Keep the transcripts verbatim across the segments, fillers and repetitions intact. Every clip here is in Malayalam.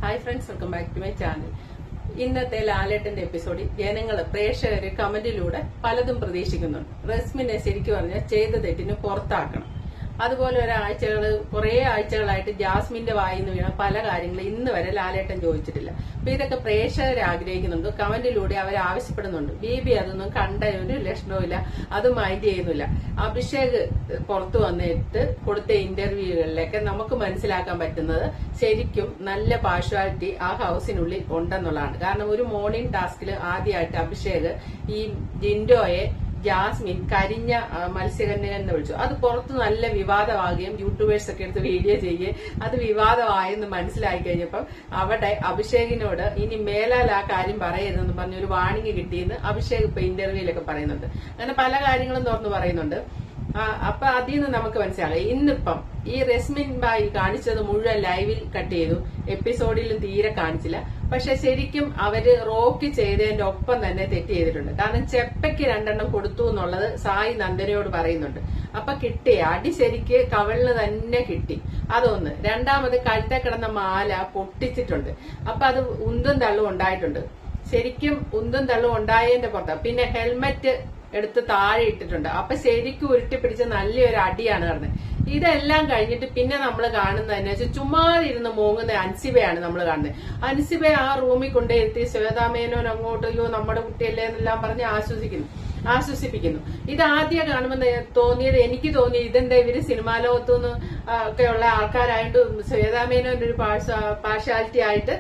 Hi friends, welcome back to my channel. ഇന്നത്തെ ലാലേട്ടന്റെ എപ്പിസോഡിൽ ജനങ്ങള് പ്രേക്ഷകര് കമന്റിലൂടെ പലതും പ്രതീക്ഷിക്കുന്നുണ്ട്. റസ്മിനെ ശരിക്കും പറഞ്ഞാൽ ചെയ്ത തെറ്റിന് പുറത്താക്കണം. അതുപോലെ ഒരാഴ്ചകള് കുറെ ആഴ്ചകളായിട്ട് ജാസ്മിന്റെ വായിന്ന് വീണ പല കാര്യങ്ങളും ഇന്ന് വരെ ലാലേട്ടൻ ചോദിച്ചിട്ടില്ല. അപ്പൊ ഇതൊക്കെ പ്രേക്ഷകർ ആഗ്രഹിക്കുന്നുണ്ട്, കമന്റിലൂടെ അവർ ആവശ്യപ്പെടുന്നുണ്ട്. ബീബി അതൊന്നും കണ്ട ഒരു ലക്ഷണവുമില്ല, അത് മൈൻഡ് ചെയ്യുന്നില്ല. അഭിഷേക് പുറത്തു വന്നിട്ട് കൊടുത്ത ഇന്റർവ്യൂകളിലൊക്കെ നമുക്ക് മനസ്സിലാക്കാൻ പറ്റുന്നത് ശരിക്കും നല്ല പാർഷ്വാലിറ്റി ആ ഹൗസിനുള്ളിൽ ഉണ്ടെന്നുള്ളതാണ്. കാരണം ഒരു മോർണിംഗ് ടാസ്കിൽ ആദ്യമായിട്ട് അഭിഷേക് ഈ ജിൻഡോയെ ജാസ്മിൻ കരിഞ്ഞ മത്സ്യകന്യകൻ എന്ന് വിളിച്ചു. അത് പുറത്ത് നല്ല വിവാദമാകുകയും യൂട്യൂബേഴ്സ് ഒക്കെ എടുത്ത് വീഡിയോ ചെയ്യുകയും അത് വിവാദമായെന്ന് മനസ്സിലായി കഴിഞ്ഞപ്പം അവിടെ അഭിഷേകിനോട് ഇനി മേലാൽ ആ കാര്യം പറയരുതെന്ന് പറഞ്ഞൊരു വാണിംഗ് കിട്ടിയെന്ന് അഭിഷേക് ഇപ്പൊ ഇന്റർവ്യൂലൊക്കെ പറയുന്നുണ്ട്. അങ്ങനെ പല കാര്യങ്ങളും തുറന്ന് പറയുന്നുണ്ട്. അപ്പൊ അതിൽ നിന്ന് നമുക്ക് മനസ്സിലാകും. ഇന്നിപ്പം ഈ റസ്മിൻ ബായി കാണിച്ചത് മുഴുവൻ ലൈവിൽ കട്ട് ചെയ്തു, എപ്പിസോഡിലും തീരെ കാണിച്ചില്ല. പക്ഷെ ശരിക്കും അവര് റോക്കി ചെയ്തതിന്റെ ഒപ്പം തന്നെ തെറ്റ് ചെയ്തിട്ടുണ്ട്. കാരണം ചെപ്പയ്ക്ക് രണ്ടെണ്ണം കൊടുത്തു എന്നുള്ളത് സായി നന്ദനയോട് പറയുന്നുണ്ട്. അപ്പൊ കിട്ടി അടി, ശരിക്ക് കവളിന് തന്നെ കിട്ടി. അതൊന്ന്. രണ്ടാമത് കഴുത്തെ കിടന്ന മാല പൊട്ടിച്ചിട്ടുണ്ട്. അപ്പൊ അത് ഉന്തും തള്ളും ഉണ്ടായിട്ടുണ്ട്. ശരിക്കും ഉന്തും തള്ളും ഉണ്ടായതിന്റെ പുറത്ത് പിന്നെ ഹെൽമെറ്റ് എടുത്ത് താഴെ ഇട്ടിട്ടുണ്ട്. അപ്പൊ ശരിക്കും ഉരുട്ടി പിടിച്ച നല്ലൊരു അടിയാണ് നടന്നത്. ഇതെല്ലാം കഴിഞ്ഞിട്ട് പിന്നെ നമ്മൾ കാണുന്നത് തന്നെ വെച്ചാൽ ചുമ്മാതിരുന്ന് മോങ്ങുന്ന അൻസിബയാണ് നമ്മൾ കാണുന്നത്. അൻസിബയെ ആ റൂമിൽ കൊണ്ടുവരുത്തി ശ്വേതാമേനോൻ അങ്ങോട്ട് അയ്യോ നമ്മുടെ കുട്ടിയല്ലേ എന്നെല്ലാം പറഞ്ഞ് ആശ്വസിക്കുന്നു ആശ്വസിപ്പിക്കുന്നു. ഇത് ആദ്യം കാണുമ്പോൾ തോന്നിയത്, എനിക്ക് തോന്നി ഇതെന്താ ഇവര് സിനിമാ ലോകത്തുനിന്ന് ഒക്കെയുള്ള ആൾക്കാരായിട്ട് ശ്വേതാമേനോന്റെ ഒരു പാർഷ്യാലിറ്റി ആയിട്ട്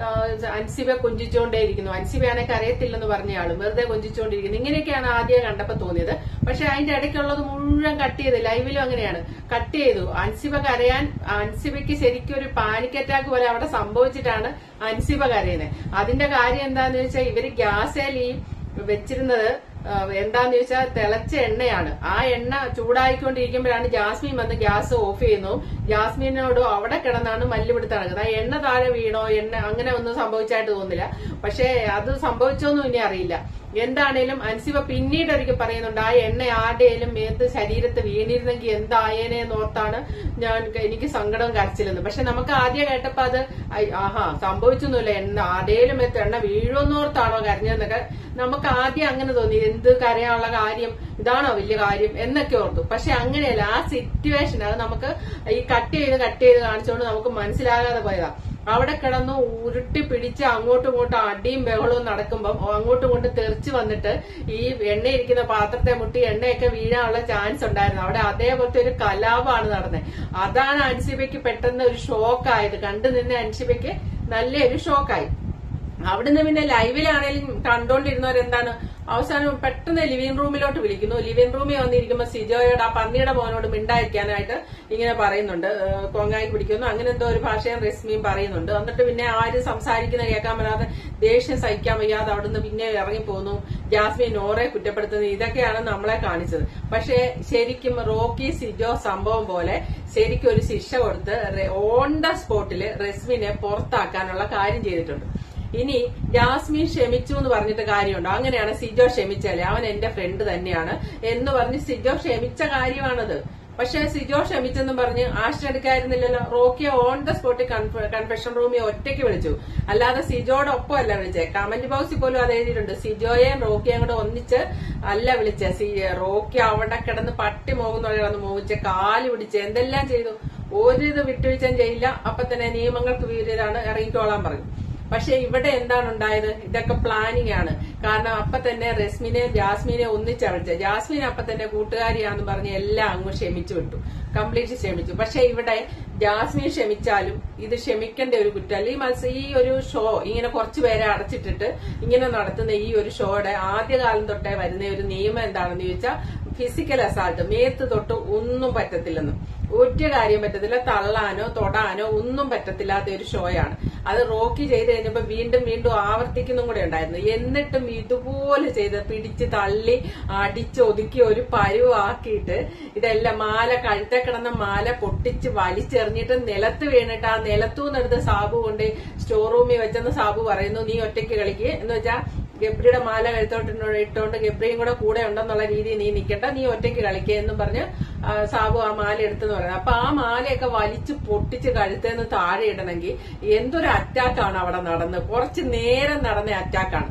അൻസിബ കൊഞ്ചിച്ചുകൊണ്ടേയിരിക്കുന്നു. അൻസിബയാണെങ്കിൽ അറിയത്തില്ലെന്ന് പറഞ്ഞയാള് വെറുതെ കൊഞ്ചിച്ചുകൊണ്ടിരിക്കുന്നു. ഇങ്ങനെയൊക്കെയാണ് ആദ്യം കണ്ടപ്പോ തോന്നിയത്. പക്ഷെ അതിന്റെ ഇടയ്ക്കുള്ളത് മുഴുവൻ കട്ട് ചെയ്ത്, ലൈവിലും അങ്ങനെയാണ് കട്ട് ചെയ്തു. അൻസിബ കരയാൻ, അൻസിബയ്ക്ക് ശരിക്കും ഒരു പാനിക് അറ്റാക്ക് പോലെ അവിടെ സംഭവിച്ചിട്ടാണ് അൻസിബ കരയുന്നത്. അതിന്റെ കാര്യം എന്താന്ന് വെച്ചാൽ ഇവര് ഗ്യാസേൽ ഈ വെച്ചിരുന്നത് എന്താന്ന് ചോദിച്ചാൽ തിളച്ച എണ്ണയാണ്. ആ എണ്ണ ചൂടായിക്കൊണ്ടിരിക്കുമ്പോഴാണ് ജാസ്മിൻ വന്ന് ഗ്യാസ് ഓഫ് ചെയ്യുന്നു. ജാസ്മിനോട് അവിടെ കിടന്നാണ് മല്ലുപിടുത്തം നടക്കുന്നത്. ആ എണ്ണ താഴെ വീണോ എണ്ണ അങ്ങനെ ഒന്നും സംഭവിച്ചായിട്ട് തോന്നില്ല. പക്ഷെ അത് സംഭവിച്ചോന്നും ഇനി അറിയില്ല. എന്താണേലും അൻസിബ പിന്നീട് ഒരിക്കൽ പറയുന്നുണ്ട്, ആ എണ്ണ ആരുടെയും മേത്ത് ശരീരത്ത് വീണിരുന്നെങ്കിൽ എന്തായേനെ എന്നോർത്താണ് ഞാൻ എനിക്ക് സങ്കടവും കരച്ചില്ലെന്ന്. പക്ഷെ നമുക്ക് ആദ്യം കേട്ടപ്പോ അത് ആഹാ സംഭവിച്ചൊന്നുമില്ല, എണ്ണ ആരുടെയും മേത്ത് എണ്ണ വീഴുമെന്നോർത്താണോ കരഞ്ഞതെന്നൊക്കെ നമുക്ക് ആദ്യം അങ്ങനെ തോന്നി. എന്ത് കരയാനുള്ള കാര്യം, ഇതാണോ വലിയ കാര്യം എന്നൊക്കെ ഓർത്തു. പക്ഷെ അങ്ങനെയല്ല. ആ സിറ്റുവേഷൻ അത് നമുക്ക് ഈ കട്ട് ചെയ്ത് കട്ട് ചെയ്ത് കാണിച്ചുകൊണ്ട് നമുക്ക് മനസ്സിലാകാതെ പോയതാ. അവിടെ കിടന്നു ഉരുട്ടി പിടിച്ച് അങ്ങോട്ടും ഇങ്ങോട്ടും അടിയും ബഹളവും നടക്കുമ്പോൾ അങ്ങോട്ടും ഇങ്ങോട്ടും തെറിച്ച് വന്നിട്ട് ഈ എണ്ണയിരിക്കുന്ന പാത്രത്തെ മുട്ടി എണ്ണയൊക്കെ വീഴാനുള്ള ചാൻസ് ഉണ്ടായിരുന്നു. അവിടെ അതേപോലത്തെ ഒരു കലാപമാണ് നടന്നത്. അതാണ് അൻസിബയ്ക്ക് പെട്ടെന്ന് ഒരു ഷോക്കായത്. കണ്ടു നിന്ന അൻസിബയ്ക്ക് നല്ലൊരു ഷോക്കായി. അവിടുന്ന് പിന്നെ ലൈവിലാണെങ്കിലും കണ്ടോണ്ടിരുന്നവരെന്താണ് അവസാനം പെട്ടെന്ന് ലിവിംഗ് റൂമിലോട്ട് വിളിക്കുന്നു. ലിവിംഗ് റൂമിൽ വന്നിരിക്കുമ്പോ സിജോയോട് ആ പന്നിയുടെ മോനോട് മിണ്ടായിരിക്കാനായിട്ട് ഇങ്ങനെ പറയുന്നുണ്ട്, കോങ്ങായി പിടിക്കുന്നു, അങ്ങനെ എന്തോ ഒരു ഭാഷയും റസ്മിയും പറയുന്നുണ്ട്. എന്നിട്ട് പിന്നെ ആരും സംസാരിക്കുന്ന കേൾക്കാൻ പറ്റാതെ ദേഷ്യം സഹിക്കാൻ വയ്യാതെ അവിടുന്ന് പിന്നെ ഇറങ്ങിപ്പോന്നു. ജാസ്മിൻ നോറെ കുറ്റപ്പെടുത്തുന്നത് ഇതൊക്കെയാണ് നമ്മളെ കാണിച്ചത്. പക്ഷെ ശരിക്കും റോക്കി സിജോ സംഭവം പോലെ ശരിക്കും ഒരു ശിക്ഷ കൊടുത്ത് ഓൺ ദ സ്പോട്ടില് റസ്മിനെ പുറത്താക്കാനുള്ള കാര്യം ചെയ്തിട്ടുണ്ട്. ഇനി ജാസ്മിൻ ക്ഷമിച്ചു എന്ന് പറഞ്ഞിട്ട് കാര്യമുണ്ടോ? അങ്ങനെയാണ് സിജോ ക്ഷമിച്ചാലേ അവൻ എന്റെ ഫ്രണ്ട് തന്നെയാണ് എന്ന് പറഞ്ഞ് സിജോ ക്ഷമിച്ച കാര്യമാണത്. പക്ഷെ സിജോ ക്ഷമിച്ചെന്ന് പറഞ്ഞ് ആക്ഷൻ എടുക്കായിരുന്നില്ലല്ലോ. റോക്കിയെ ഓൺ ദ സ്പോട്ടിൽ കൺഫെഷൻ റൂമിൽ ഒറ്റയ്ക്ക് വിളിച്ചു, അല്ലാതെ സിജോടൊപ്പം അല്ല വിളിച്ചേ. കമന്റ് ബോക്സിൽ പോലും അത് എഴുതിയിട്ടുണ്ട്. സിജോയെയും റോക്കിയും കൂടെ ഒന്നിച്ച് അല്ല വിളിച്ചേ. റോക്കി അവിടെ കിടന്ന് പട്ടി മോകുന്ന കിടന്ന് മോഹിച്ച് കാല് പിടിച്ച് എന്തെല്ലാം ചെയ്തു. ഒരു ഇത് വിട്ടുവീഴ്ചയും ചെയ്യില്ല. അപ്പൊ തന്നെ നിയമങ്ങൾക്ക് വിരുദ്ധമാണ്, ഇറങ്ങിക്കോളാൻ പറഞ്ഞു. പക്ഷെ ഇവിടെ എന്താണ് ഉണ്ടായത്? ഇതൊക്കെ പ്ലാനിങ് ആണ്. കാരണം അപ്പൊ തന്നെ റസ്മിനെ ജാസ്മിനെ ഒന്നിച്ചവിളിച്ച ജാസ്മിൻ അപ്പൊ തന്നെ കൂട്ടുകാരിയാന്ന് പറഞ്ഞ് എല്ലാം അങ്ങ് ക്ഷമിച്ചു വിട്ടു, കംപ്ലീറ്റ് ക്ഷമിച്ചു. പക്ഷെ ഇവിടെ ജാസ്മിൻ ക്ഷമിച്ചാലും ഇത് ക്ഷമിക്കേണ്ട ഒരു കുറ്റമല്ല. ഈ മത്സരം ഈ ഒരു ഷോ ഇങ്ങനെ കുറച്ചു പേരെ അടച്ചിട്ടിട്ട് ഇങ്ങനെ നടത്തുന്ന ഈ ഒരു ഷോയുടെ ആദ്യകാലം തൊട്ടേ വരുന്ന ഒരു നിയമം എന്താണെന്ന് ചോദിച്ചാൽ ഫിസിക്കൽ അസാൾട്ട്, മേത്ത് തൊട്ട് ഒന്നും പറ്റത്തില്ലെന്ന്. ഒരു കാര്യം പറ്റത്തില്ല, തള്ളാനോ തൊടാനോ ഒന്നും പറ്റത്തില്ലാത്ത ഒരു ഷോയാണ് അത്. റോക്കി ചെയ്ത് കഴിഞ്ഞപ്പോ വീണ്ടും വീണ്ടും ആവർത്തിക്കുന്നതും കൂടെ ഉണ്ടായിരുന്നു. എന്നിട്ടും ഇതുപോലെ ചെയ്ത് പിടിച്ച് തള്ളി അടിച്ച് ഒതുക്കി ഒരു പരുവാക്കിയിട്ട് ഇതെല്ലാം മാല കഴുത്തെ കിടന്ന മാല പൊട്ടിച്ച് വലിച്ചെറിഞ്ഞിട്ട് നിലത്ത് വീണിട്ട് ആ നിലത്തൂന്നെടുത്ത് സാബു കൊണ്ട് സ്റ്റോർ റൂമിൽ വെച്ചെന്ന് സാബു പറയുന്നു, നീ ഒറ്റയ്ക്ക് കളിക്ക് എന്ന് വെച്ചാൽ ഗബ്രിയുടെ മാല കഴുത്തോട്ടിനോട് ഇട്ടോണ്ട് ഗബ്രിയും കൂടെ കൂടെ ഉണ്ടെന്നുള്ള രീതിയിൽ നീ നിൽക്കണ്ട, നീ ഒറ്റയ്ക്ക് കളിക്കുക എന്നും പറഞ്ഞ് സാബു ആ മാല എടുത്തെന്ന് പറയുന്നത്. അപ്പൊ ആ മാലയൊക്കെ വലിച്ചു പൊട്ടിച്ച് കഴുത്തേന്ന് താഴെ ഇടണമെങ്കിൽ എന്തൊരു അറ്റാക്കാണ് അവിടെ നടന്നത്. കുറച്ച് നേരം നടന്ന അറ്റാക്കാണ്.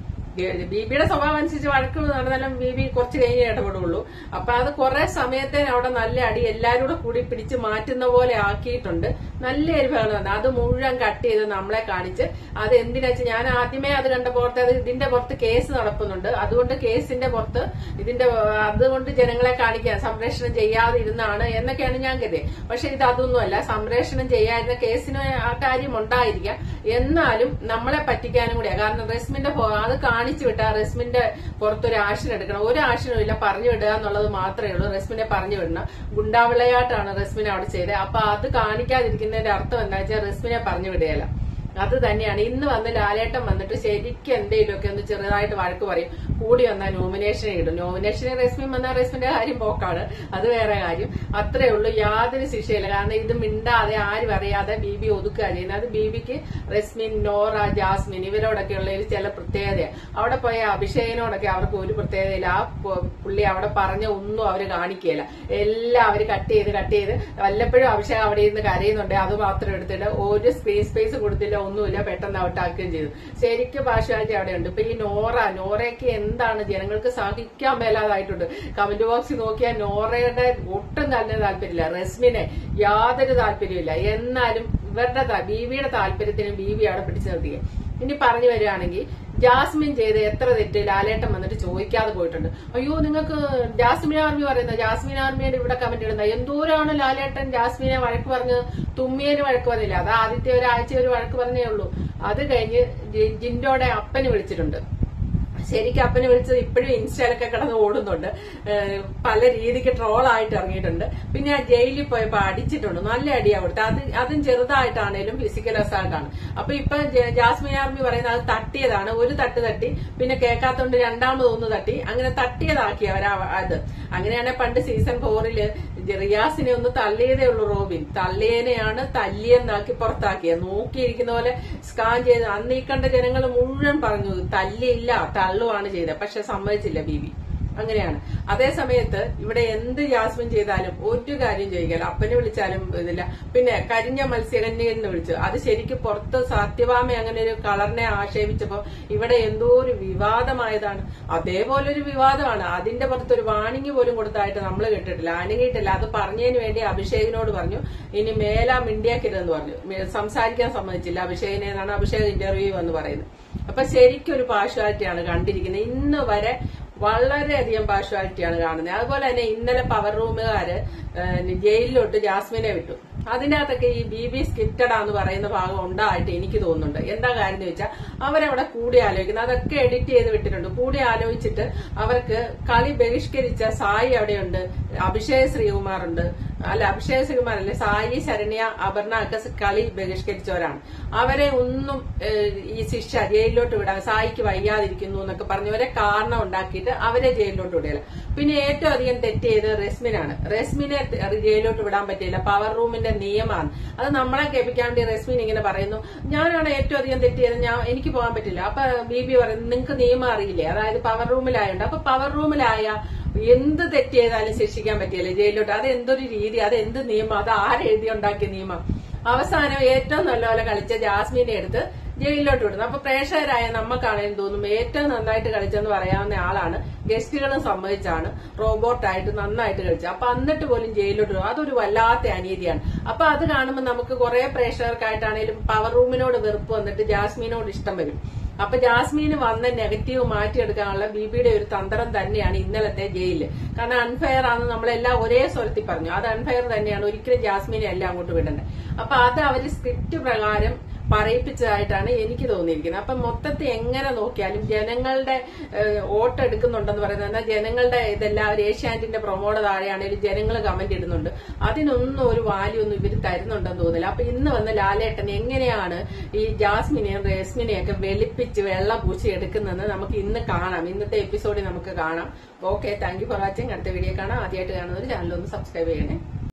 ബീബിയുടെ സ്വഭാവം അനുസരിച്ച് വഴക്ക് നടന്നാലും ബീബി കുറച്ച് കഴിഞ്ഞ് ഇടപെടുള്ളൂ. അപ്പൊ അത് കുറെ സമയത്തേന് അവിടെ നല്ല അടി എല്ലാരും കൂടെ കൂടി പിടിച്ച് മാറ്റുന്ന പോലെ ആക്കിയിട്ടുണ്ട്. നല്ല എരിവാണ്. അത് മുഴുവൻ കട്ട് ചെയ്ത് നമ്മളെ കാണിച്ച് അത് എന്തിനാ വെച്ചാൽ ഞാൻ ആദ്യമേ അത് കണ്ട പുറത്ത് അത് ഇതിന്റെ പുറത്ത് കേസ് നടക്കുന്നുണ്ട്. അതുകൊണ്ട് കേസിന്റെ പുറത്ത് ഇതിന്റെ അതുകൊണ്ട് ജനങ്ങളെ കാണിക്കാൻ സംപ്രേഷണം ചെയ്യാതെ ഇരുന്നാണ് എന്നൊക്കെയാണ് ഞാൻ കരുതിയത്. പക്ഷെ ഇത് അതൊന്നുമല്ല. സംപ്രേഷണം ചെയ്യാതിരുന്ന കേസിന് ആ കാര്യം ഉണ്ടായിരിക്കാം. എന്നാലും നമ്മളെ പറ്റിക്കാനും കൂടിയാ. കാരണം റസ്മിന്റെ അത് കാണിച്ചു വിട്ട റസ്മിന്റെ പുറത്തൊരു ആക്ഷൻ എടുക്കണം. ഒരു ആക്ഷനും ഇല്ല, പറഞ്ഞു വിടുക എന്നുള്ളത് മാത്രമേ ഉള്ളൂ. റസ്മിനെ പറഞ്ഞു വിടണം. ഗുണ്ടാവിളയായിട്ടാണ് റസ്മിനെ അവിടെ ചെയ്തത്. അപ്പൊ അത് കാണിക്കാതിരിക്കുന്നതിന്റെ അർത്ഥം എന്താ വെച്ചാൽ റസ്മിനെ പറഞ്ഞു വിടുകയല്ല. അത് തന്നെയാണ്. ഇന്ന് വന്ന് ലാലേട്ടൻ വന്നിട്ട് ശരിക്കും എന്തെങ്കിലുമൊക്കെ ഒന്ന് ചെറുതായിട്ട് വഴക്ക് പറയും. കൂടി വന്നാൽ നോമിനേഷൻ ഇടും. നോമിനേഷന് റസ്മിൻ വന്നാൽ റസ്മിന്റെ കാര്യം പോക്കാണ്. അത് വേറെ കാര്യം. അത്രേ ഉള്ളൂ. യാതൊരു ശിക്ഷയില്ല. കാരണം ഇത് മിണ്ടാതെ ആരും അറിയാതെ ബീബി ഒതുക്കുക ചെയ്യുന്നത്. അത് ബീബിക്ക് റസ്മിൻ, നോറ, ജാസ്മിൻ ഇവരോടൊക്കെ ഉള്ള ഒരു ചില പ്രത്യേകതയാണ്. അവിടെ പോയ അഭിഷേകിനോടൊക്കെ അവർക്ക് ഒരു പ്രത്യേകതയില്ല. ആ പുള്ളി അവിടെ പറഞ്ഞ ഒന്നും അവര് കാണിക്കുകയില്ല. എല്ലാം അവര് കട്ട് ചെയ്ത് കട്ട് ചെയ്ത് വല്ലപ്പോഴും അഭിഷേക് അവിടെ ഇരുന്ന് കരയുന്നുണ്ട്. അത് മാത്രം എടുത്തിട്ട് ഒരു സ്പേസ് സ്പേസ് കൊടുത്തില്ല, ഒന്നുമില്ല, പെട്ടെന്ന് ഔട്ടാക്കുകയും ചെയ്തു. ശരിക്കും പാർഷ്വാലിറ്റി അവിടെയുണ്ട്. ഇപ്പൊ ഈ നോറ നോറയൊക്കെ എന്താണ് ജനങ്ങൾക്ക് സഹിക്കാൻ മേലാതായിട്ടുണ്ട്. കമന്റ് ബോക്സിൽ നോക്കിയാൽ നോറയുടെ ഒട്ടും തന്നെ താല്പര്യമില്ല. റസ്മിനെ യാതൊരു താല്പര്യമില്ല. എന്നാലും ഇവരുടെ ബീവിയുടെ താല്പര്യത്തിനും ബീവി അവിടെ പിടിച്ചു നിർത്തിയ. ഇനി പറഞ്ഞു വരികയാണെങ്കിൽ ജാസ്മിൻ ചെയ്ത് എത്ര തെറ്റ് ലാലേട്ടൻ വന്നിട്ട് ചോദിക്കാതെ പോയിട്ടുണ്ട്. അയ്യോ നിങ്ങൾക്ക് ജാസ്മിൻ ആർമി പറയുന്നത്, ജാസ്മിൻ ആർമിയുടെ ഇവിടെ കമന്റ് ഇടുന്നത് എന്തോരാണ് ലാലേട്ടൻ ജാസ്മിനെ വഴക്ക് പറഞ്ഞത്. തുമ്മിയന് വഴക്ക് പറഞ്ഞില്ല. അത് ആദ്യത്തെ ഒരാഴ്ച ഒരു വഴക്ക് പറഞ്ഞേ ഉള്ളൂ. അത് കഴിഞ്ഞ് ജിൻഡോടെ അപ്പന് വിളിച്ചിട്ടുണ്ട്. ശരിക്കും അപ്പനെ വിളിച്ചത് ഇപ്പോഴും ഇൻസ്റ്റയിലൊക്കെ കിടന്ന് ഓടുന്നുണ്ട്. പല രീതിക്ക് ട്രോളായിട്ട് ഇറങ്ങിയിട്ടുണ്ട്. പിന്നെ ആ ജയിലിൽ പോയപ്പോ അടിച്ചിട്ടുണ്ട്. നല്ല അടിയാ കൊടുത്തത്. അത് അതും ചെറുതായിട്ടാണേലും ഫിസിക്കൽ അസാൾട്ടാണ്. അപ്പൊ ഇപ്പൊ ജാസ്മിൻ ആർമി പറയുന്നത് അത് തട്ടിയതാണ്. ഒരു തട്ട് തട്ടി പിന്നെ കേൾക്കാത്തോണ്ട് രണ്ടാമത് ഒന്ന് തട്ടി അങ്ങനെ തട്ടിയതാക്കി അവരാ അത്. അങ്ങനെയാണെങ്കിൽ പണ്ട് സീസൺ ഫോറില് റിയാസിനെ ഒന്ന് തള്ളിയതേ ഉള്ളൂ റോബിൻ. തള്ളിയനെയാണ് തല്ലിയെന്നാക്കി പുറത്താക്കിയത്. നോക്കിയിരിക്കുന്ന പോലെ സ്കാൻ ചെയ്ത് അന്ന് ഈ കണ്ട ജനങ്ങൾ മുഴുവൻ പറഞ്ഞു തല്ലിയില്ല, തള്ളുവാണ് ചെയ്തത്. പക്ഷെ സമ്മതിച്ചില്ല ബീബി. അങ്ങനെയാണ്. അതേ സമയത്ത് ഇവിടെ എന്ത് ജാസ്മിൻ ചെയ്താലും ഒരു കാര്യം ചെയ്യില്ല. അപ്പനെ വിളിച്ചാലും ഇതില്ല. പിന്നെ കരിഞ്ഞ മത്സ്യകന്യകനെ വിളിച്ചു. അത് ശരിക്കും പുറത്ത് സത്യഭാമ അങ്ങനെ ഒരു കളറിനെ ആക്ഷേപിച്ചപ്പോ ഇവിടെ എന്തോ ഒരു വിവാദമായതാണ്. അതേപോലെ ഒരു വിവാദമാണ്. അതിന്റെ പുറത്തൊരു വാണിംഗ് പോലും കൊടുത്തായിട്ട് നമ്മൾ കേട്ടിട്ടില്ല. അനങ്ങിയിട്ടില്ല. അത് പറഞ്ഞതിന് വേണ്ടി അഭിഷേകിനോട് പറഞ്ഞു ഇനി മേലാ മിണ്ടിയാക്കരുതെന്ന് പറഞ്ഞു. സംസാരിക്കാൻ സമ്മതിച്ചില്ല അഭിഷേകിനെ എന്നാണ് അഭിഷേക് ഇന്റർവ്യൂ എന്ന് പറയുന്നത്. അപ്പൊ ശരിക്കും ഒരു പാർഷ്വാലിറ്റിയാണ് കണ്ടിരിക്കുന്നത്. ഇന്ന് വരെ വളരെയധികം പാർഷ്വാലിറ്റിയാണ് കാണുന്നത്. അതുപോലെ തന്നെ ഇന്നലെ പവർ റൂമുകാര് ജയിലിലോട്ട് ജാസ്മിനെ വിട്ടു. അതിനകത്തൊക്കെ ഈ ബി ബി സ്ക്രിപ്റ്റഡാന്ന് പറയുന്ന ഭാഗം ഉണ്ടായിട്ട് എനിക്ക് തോന്നുന്നുണ്ട്. എന്താ കാര്യം എന്ന് വെച്ചാൽ അവരവിടെ കൂടി ആലോചിക്കുന്നത്. അതൊക്കെ എഡിറ്റ് ചെയ്ത് വിട്ടിട്ടുണ്ട്. കൂടി ആലോചിച്ചിട്ട് അവർക്ക് കളി ബഹിഷ്കരിച്ച സായി അവിടെയുണ്ട്, അഭിഷേക് ശ്രീകുമാറുണ്ട്. അല്ല അഭിഷേക് ശ്രീകുമാർ അല്ലെ സായി, ശരണ്യ, അപർണ ഒക്കെ കളി ബഹിഷ്കരിച്ചവരാണ്. അവരെ ഒന്നും ഈ ശിക്ഷ ജയിലിലോട്ട് വിടാൻ സായിക്ക് വയ്യാതിരിക്കുന്നു എന്നൊക്കെ പറഞ്ഞവരെ കാരണം ഉണ്ടാക്കിയിട്ട് അവരെ ജയിലിലോട്ട് വിടുകയില്ല. പിന്നെ ഏറ്റവും അധികം തെറ്റ് ചെയ്ത് റസ്മിനാണ്. റസ്മിനെ ജയിലിലോട്ട് വിടാൻ പറ്റില്ല. പവർ റൂമിന്റെ നിയമമാണ്. അത് നമ്മളെ കേൾപ്പിക്കാൻ വേണ്ടി റസ്മിൻ ഇങ്ങനെ പറയുന്നു ഞാനാണ് ഏറ്റവും അധികം തെറ്റ് ചെയ്തത്, ഞാൻ എനിക്ക് പോകാൻ പറ്റില്ല. അപ്പൊ ബി ബി പറയുന്നു നിങ്ങൾക്ക് നിയമം അറിയില്ലേ, അതായത് പവർ റൂമിലായുണ്ട്. അപ്പൊ പവർ റൂമിലായ എന്ത് തെറ്റ് ചെയ്താലും ശിക്ഷിക്കാൻ പറ്റിയല്ലേ ജയിലിലോട്ട്. അത് എന്തൊരു രീതി, അത് എന്ത് നിയമം, അത് ആരെഴുതി ഉണ്ടാക്കിയ നിയമം. അവസാനം ഏറ്റവും നല്ലപോലെ കളിച്ച ജാസ്മിനെ എടുത്ത് ജയിലിലോട്ട് വിടുന്നു. അപ്പൊ പ്രേക്ഷകരായ നമുക്കാണെന്ന് തോന്നും ഏറ്റവും നന്നായിട്ട് കളിച്ചെന്ന് പറയാവുന്ന ആളാണ്. ഗസ്റ്റുകളും സമ്മതിച്ചാണ് റോബോട്ടായിട്ട് നന്നായിട്ട് കളിച്ചത്. അപ്പൊ എന്നിട്ട് പോലും ജയിലിലോട്ട് വിടും. അതൊരു വല്ലാത്ത അനീതിയാണ്. അപ്പൊ അത് കാണുമ്പോൾ നമുക്ക് കുറെ പ്രേക്ഷകർക്കായിട്ടാണെങ്കിലും പവർ റൂമിനോട് വെറുപ്പ് വന്നിട്ട് ജാസ്മിനോട് ഇഷ്ടം വരും. അപ്പൊ ജാസ്മിന് വന്ന നെഗറ്റീവ് മാറ്റിയെടുക്കാനുള്ള ബിബിയുടെ ഒരു തന്ത്രം തന്നെയാണ് ഇന്നലത്തെ ജയില്. കാരണം അൺഫെയർ ആണ്, നമ്മളെല്ലാം ഒരേ സ്വരത്തിൽ പറഞ്ഞു. അത് അൺഫെയർ തന്നെയാണ്. ഒരിക്കലും ജാസ്മിനെ എല്ലാം അങ്ങോട്ട് വിടണ്ടേ. അപ്പൊ അത് അവര് സ്ക്രിപ്റ്റ് പ്രകാരം പറയിപ്പിച്ചതായിട്ടാണ് എനിക്ക് തോന്നിയിരിക്കുന്നത്. അപ്പൊ മൊത്തത്തിൽ എങ്ങനെ നോക്കിയാലും ജനങ്ങളുടെ വോട്ട് എടുക്കുന്നുണ്ടെന്ന് പറയുന്നത്, എന്നാൽ ജനങ്ങളുടെ ഇതെല്ലാം ഒരു ഏഷ്യാനെറ്റിന്റെ പ്രൊമോയുടെ താഴെയാണെങ്കിലും ജനങ്ങൾ കമന്റ് ഇടുന്നുണ്ട്. അതിനൊന്നും ഒരു വാല്യൂ ഒന്നും ഇവർ തരുന്നുണ്ടെന്ന് തോന്നില്ല. അപ്പൊ ഇന്ന് വന്ന് ലാലേട്ടൻ എങ്ങനെയാണ് ഈ ജാസ്മിനെയും റേസ്മിനെയൊക്കെ വെളുപ്പിച്ച് വെള്ളം പൂച്ചി എടുക്കുന്നതെന്ന് നമുക്ക് ഇന്ന് കാണാം. ഇന്നത്തെ എപ്പിസോഡിൽ നമുക്ക് കാണാം. Okay, thank you for watching. അടുത്ത വീഡിയോ കാണാം. ആദ്യമായിട്ട് കാണുന്നവർ ചാനൽ ഒന്ന് സബ്സ്ക്രൈബ് ചെയ്യണേ.